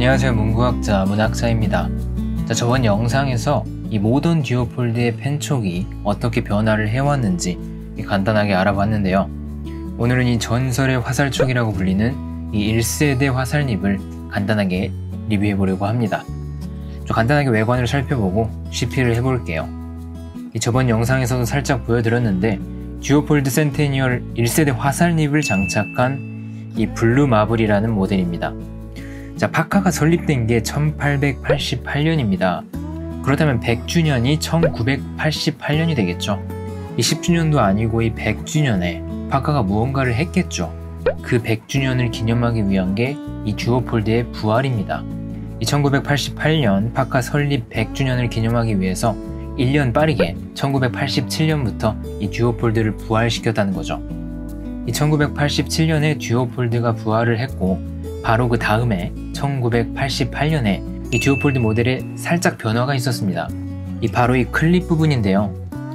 안녕하세요. 문구학자 문학자입니다. 저번 영상에서 이 모던 듀오폴드의 펜촉이 어떻게 변화를 해왔는지 간단하게 알아봤는데요. 오늘은 이 전설의 화살촉이라고 불리는 이 1세대 화살닙을 간단하게 리뷰해 보려고 합니다. 간단하게 외관을 살펴보고 CP를 해볼게요. 저번 영상에서도 살짝 보여드렸는데 듀오폴드 센테니얼 1세대 화살닙을 장착한 이 블루 마블이라는 모델입니다. 파카가 설립된 게 1888년입니다. 그렇다면 100주년이 1988년이 되겠죠. 이 10주년도 아니고 이 100주년에 파카가 무언가를 했겠죠. 그 100주년을 기념하기 위한 게 이 듀오폴드의 부활입니다. 1988년 파카 설립 100주년을 기념하기 위해서 1년 빠르게 1987년부터 이 듀오폴드를 부활시켰다는 거죠. 1987년에 듀오폴드가 부활을 했고 바로 그 다음에 1988년에 이 듀오폴드 모델에 살짝 변화가 있었습니다. 바로 이 클립 부분인데요.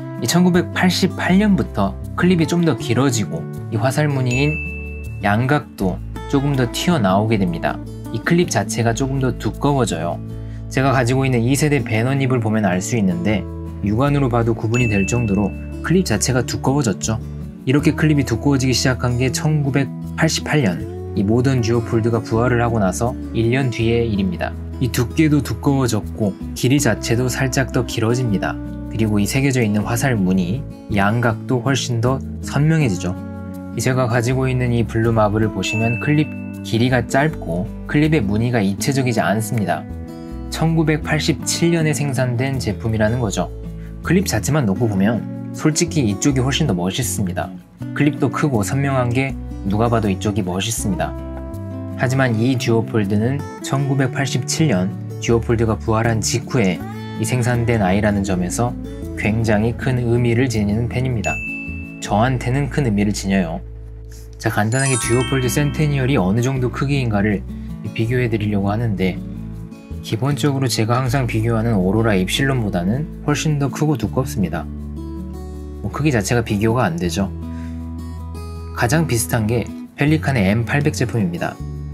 1988년부터 클립이 좀 더 길어지고 이 화살무늬인 양각도 조금 더 튀어나오게 됩니다. 이 클립 자체가 조금 더 두꺼워져요. 제가 가지고 있는 2세대 배너닙을 보면 알 수 있는데 육안으로 봐도 구분이 될 정도로 클립 자체가 두꺼워졌죠. 이렇게 클립이 두꺼워지기 시작한 게 1988년 이 모던 듀오폴드가 부활을 하고 나서 1년 뒤의 일입니다. 이 두께도 두꺼워졌고 길이 자체도 살짝 더 길어집니다. 그리고 이 새겨져 있는 화살 무늬, 양각도 훨씬 더 선명해지죠. 제가 가지고 있는 이 블루 마블을 보시면 클립 길이가 짧고 클립의 무늬가 입체적이지 않습니다. 1987년에 생산된 제품이라는 거죠. 클립 자체만 놓고 보면 솔직히 이쪽이 훨씬 더 멋있습니다. 클립도 크고 선명한 게 누가 봐도 이쪽이 멋있습니다. 하지만 이 듀오폴드는 1987년 듀오폴드가 부활한 직후에 이 생산된 아이라는 점에서 굉장히 큰 의미를 지니는 펜입니다. 저한테는 큰 의미를 지녀요. 간단하게 듀오폴드 센테니얼이 어느 정도 크기인가를 비교해 드리려고 하는데 기본적으로 제가 항상 비교하는 오로라 입실론보다는 훨씬 더 크고 두껍습니다. 크기 자체가 비교가 안 되죠. 가장 비슷한 게 펠리칸의 M800 제품입니다.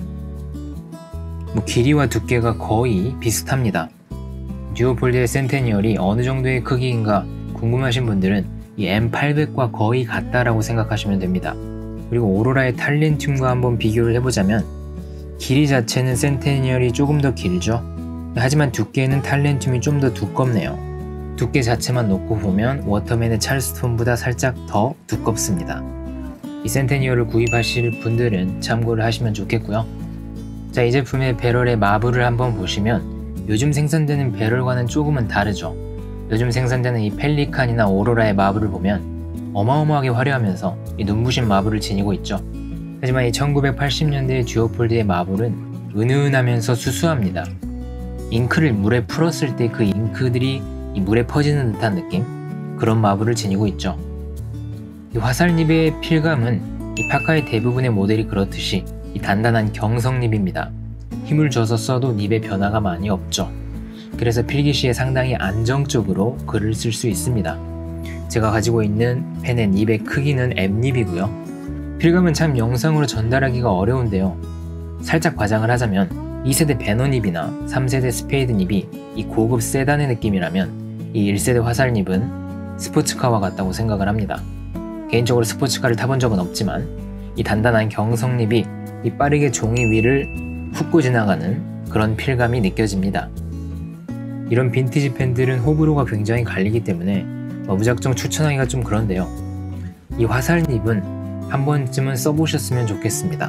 길이와 두께가 거의 비슷합니다. 듀오폴드의 센테니얼이 어느 정도의 크기인가 궁금하신 분들은 이 M800과 거의 같다라고 생각하시면 됩니다. 그리고 오로라의 탈렌튬과 한번 비교를 해보자면 길이 자체는 센테니얼이 조금 더 길죠. 하지만 두께는 탈렌튬이 좀 더 두껍네요. 두께 자체만 놓고 보면 워터맨의 찰스톤보다 살짝 더 두껍습니다. 이 센테니얼을 구입하실 분들은 참고를 하시면 좋겠고요. 이 제품의 배럴의 마블을 한번 보시면 요즘 생산되는 배럴과는 조금은 다르죠. 요즘 생산되는 이 펠리칸이나 오로라의 마블을 보면 어마어마하게 화려하면서 이 눈부신 마블을 지니고 있죠. 하지만 이 1980년대 듀오폴드의 마블은 은은하면서 수수합니다. 잉크를 물에 풀었을 때 그 잉크들이 이 물에 퍼지는 듯한 느낌? 그런 마블을 지니고 있죠. 이 화살닙의 필감은 이 파카의 대부분의 모델이 그렇듯이 이 단단한 경성닙입니다. 힘을 줘서 써도 닙의 변화가 많이 없죠. 그래서 필기 시에 상당히 안정적으로 글을 쓸 수 있습니다. 제가 가지고 있는 펜의 닙의 크기는 M닙이고요. 필감은 참 영상으로 전달하기가 어려운데요. 살짝 과장을 하자면 2세대 배너닙이나 3세대 스페이드 닙이 이 고급 세단의 느낌이라면 이 1세대 화살닙은 스포츠카와 같다고 생각을 합니다. 개인적으로 스포츠카를 타본 적은 없지만 이 단단한 경성닙이 이 빠르게 종이 위를 훑고 지나가는 그런 필감이 느껴집니다. 이런 빈티지 펜들은 호불호가 굉장히 갈리기 때문에 무작정 추천하기가 좀 그런데요. 이 화살닙은 한 번쯤은 써보셨으면 좋겠습니다.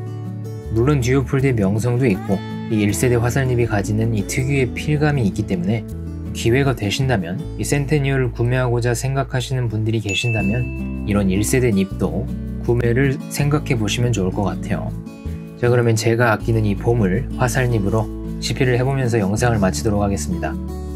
물론 듀오폴드의 명성도 있고 이 1세대 화살닙이 가지는 이 특유의 필감이 있기 때문에 기회가 되신다면 이 센테니얼을 구매하고자 생각하시는 분들이 계신다면 이런 1세대 닙도 구매를 생각해 보시면 좋을 것 같아요. 그러면 제가 아끼는 이 보물 화살닙으로 CP를 해보면서 영상을 마치도록 하겠습니다.